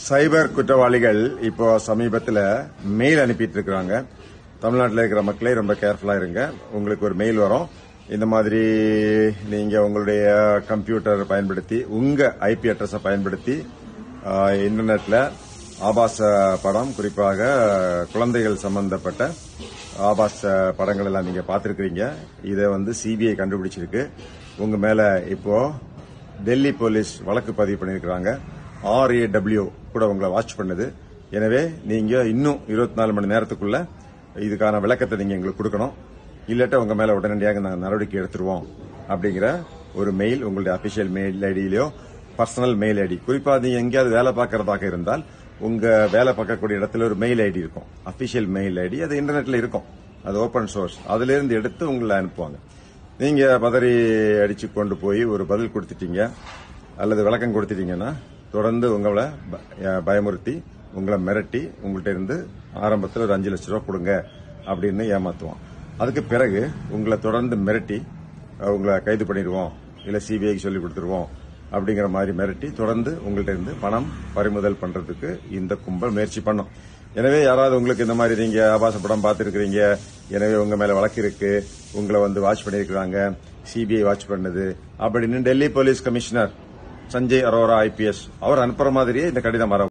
சைபர் குற்றவாளிகள் இப்போ சமீபத்தில் மெயில் அனுப்பிட்டு இருக்காங்க. தமிழ்நாட்டில் இருக்கிற மக்களே ரொம்ப கேர்ஃபுல்லா இருங்க. உங்களுக்கு ஒரு மெயில் வரும். இந்த மாதிரி நீங்க உங்களுடைய கம்ப்யூட்டர் பயன்படுத்தி உங்க ஐபி அட்ரஸை பயன்படுத்தி இன்டர்நெட்ல ஆபாச படம், குறிப்பாக குழந்தைகள் சம்பந்தப்பட்ட ஆபாச படங்கள் எல்லாம் நீங்க பார்த்திருக்கிறீங்க. இதை சிபிஐ கண்டுபிடிச்சிருக்கு. உங்க மேல இப்போ டெல்லி போலீஸ் வழக்கு பதிவு பண்ணியிருக்கிறாங்க. RAW கூட உங்களை வாட்ச் பண்ணுது. எனவே நீங்க இன்னும் 24 மணி நேரத்துக்குள்ள இதுக்கான விளக்கத்தை நீங்க எங்களுக்கு கொடுக்கணும். இல்லாட்ட உங்க மேல உடனடியாக நாங்கள் நடவடிக்கை எடுத்துருவோம் அப்படிங்கிற ஒரு மெயில் உங்களுடைய அபிஷியல் மெயில் ஐடியிலயோ பர்சனல் மெயில் ஐடி, குறிப்பா நீங்க எங்கேயாவது வேலை பார்க்கறதாக இருந்தால் உங்க வேலை பார்க்கக்கூடிய இடத்துல ஒரு மெயில் ஐடி இருக்கும், அபிஷியல் மெயில் ஐடி. அது இன்டர்நெட்ல இருக்கும், அது ஓபன் சோர்ஸ். அதுல இருந்து எடுத்து உங்களை அனுப்புவாங்க. நீங்க பதறி அடிச்சு கொண்டு போய் ஒரு பதில் கொடுத்துட்டீங்க அல்லது விளக்கம் கொடுத்துட்டீங்கன்னா தொடர்ந்து உங்களை பயமுறுத்தி உங்களை மிரட்டி உங்கள்கிட்ட இருந்து ஆரம்பத்தில் ஒரு 5 லட்சம் ரூபாய் கொடுங்க அப்படின்னு ஏமாத்துவோம். அதுக்கு பிறகு உங்களை தொடர்ந்து மிரட்டி உங்களை கைது பண்ணிடுவோம், இல்ல சிபிஐக்கு சொல்லி கொடுத்துருவோம் அப்படிங்கிற மாதிரி மிரட்டி தொடர்ந்து உங்கள்கிட்ட இருந்து பணம் பறிமுதல் பண்றதுக்கு இந்த கும்பல் முயற்சி பண்ணும். எனவே யாராவது உங்களுக்கு இந்த மாதிரி நீங்க ஆபாச படம் பார்த்திருக்கிறீங்க, எனவே உங்க மேல வழக்கு இருக்கு, உங்களை வாட்ச் பண்ணிருக்கிறாங்க, சிபிஐ வாட்ச் பண்ணது அப்படின்னு Delhi police commissioner Sanjay Arora IPS அவர் அனுப்புற மாதிரியே இந்த கடிதம் வர